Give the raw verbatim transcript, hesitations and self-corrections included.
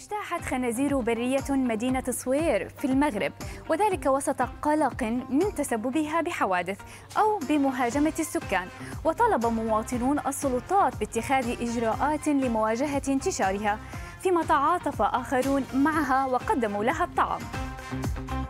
اجتاحت خنازير برية مدينة صوير في المغرب، وذلك وسط قلق من تسببها بحوادث أو بمهاجمة السكان، وطلب مواطنون السلطات باتخاذ إجراءات لمواجهة انتشارها، فيما تعاطف آخرون معها وقدموا لها الطعام.